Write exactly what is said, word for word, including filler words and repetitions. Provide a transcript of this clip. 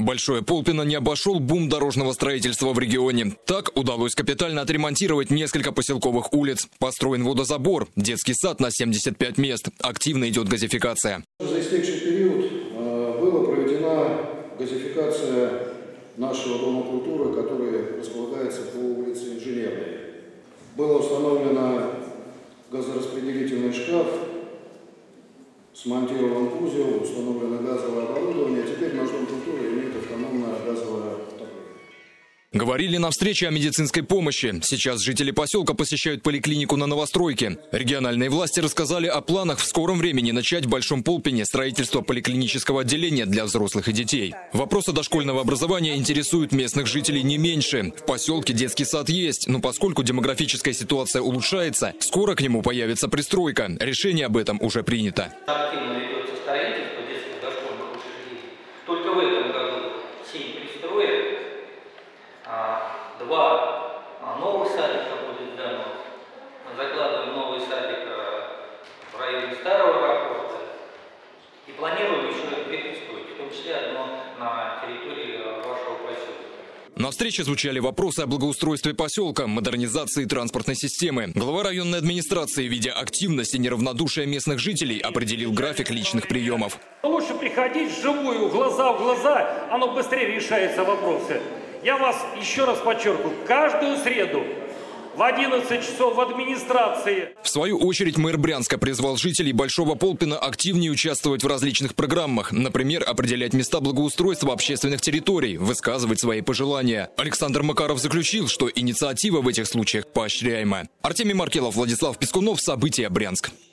Большое Полпино не обошел бум дорожного строительства в регионе. Так удалось капитально отремонтировать несколько поселковых улиц. Построен водозабор, детский сад на семьдесят пять мест. Активно идет газификация. За истекший период была проведена газификация нашего дома культуры, который располагается по улице Инженерной. Было установлено газораспределительный шкаф, смонтирован узел, установлено газовое оборудование. Теперь наш дом культуры имеет автономное газовое отопление. Говорили на встрече о медицинской помощи. Сейчас жители поселка посещают поликлинику на новостройке. Региональные власти рассказали о планах в скором времени начать в Большом Полпине строительство поликлинического отделения для взрослых и детей. Вопросы дошкольного образования интересуют местных жителей не меньше. В поселке детский сад есть, но поскольку демографическая ситуация улучшается, скоро к нему появится пристройка. Решение об этом уже принято. Активно ведется строительство детских дошкольных учреждений. Только в этом году семь пристроек. Два новых садика будет дано. Мы закладываем новый садик в районе старого аэропорта. И планируем еще две пристройки, в том числе одно на территории вашего поселка. На встрече звучали вопросы о благоустройстве поселка, модернизации транспортной системы. Глава районной администрации, видя активность и неравнодушие местных жителей, определил график личных приемов. Лучше приходить вживую, глаза в глаза, оно быстрее решаются вопросы. Я вас еще раз подчеркиваю, каждую среду в одиннадцать часов в администрации. В свою очередь мэр Брянска призвал жителей Большого Полпино активнее участвовать в различных программах. Например, определять места благоустройства общественных территорий, высказывать свои пожелания. Александр Макаров заключил, что инициатива в этих случаях поощряема. Артемий Маркелов, Владислав Пискунов. События. Брянск.